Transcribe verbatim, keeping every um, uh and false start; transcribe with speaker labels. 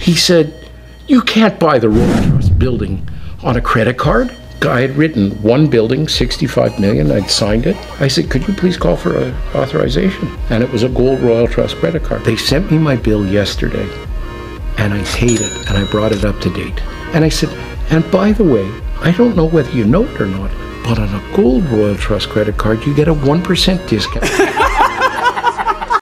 Speaker 1: He said, you can't buy the Royal Trust building on a credit card. Guy had written one building, sixty-five million, I'd signed it. I said, could you please call for a authorization? And it was a gold Royal Trust credit card. They sent me my bill yesterday and I paid it and I brought it up to date. And I said, and by the way, I don't know whether you know it or not, but on a gold Royal Trust credit card, you get a one percent discount.